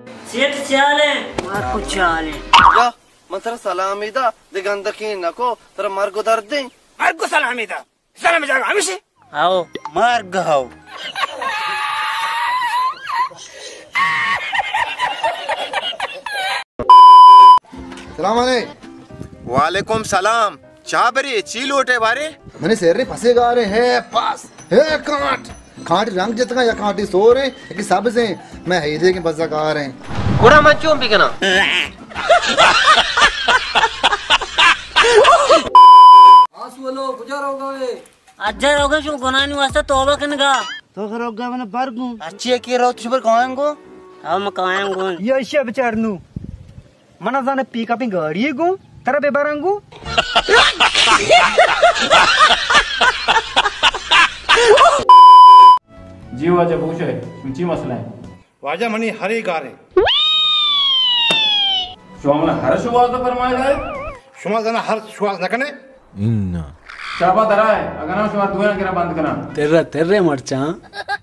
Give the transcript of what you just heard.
सेठ चाले मार को चाले या मंत्र सलामीदा दिगंदकी नको तर मार्गो दर्दे मार्गो सलामीदा सलाम जागा हमेशा आओ मार्ग हाओ सलाम आले वालेकुम सलाम। चाह बरी चील उठे बारे मैंने शेर फंसे गा रहे हैं पास है कांट खाट रंग जितना या कांटी सो रहे कि सब से मैं हैदे के बजा गा रहे हैं गुड़ा मचो बिकना आंसू लो गुजार होगा वे अज्जर होगा जो गुनाह नहीं वास्ता तौबा कनगा तो करोगा मैंने बरगू अच्छी है कि रो तुझ पर कहांगो आओ मैं कायांगो ये इश्या बेचारनु मना जाने पिकअप इन गाड़ी गो तेरा बेबारंगू जी वाजा पूछे ऊंची मसला है वाजा मनी हरे गारे शोमला हर शुवास तो फरमाया जाए शुमा जना हर शुवास न कने चाबा दरा है अगर ना शुवास दुआ ना करा बंद करा तेरे मरचा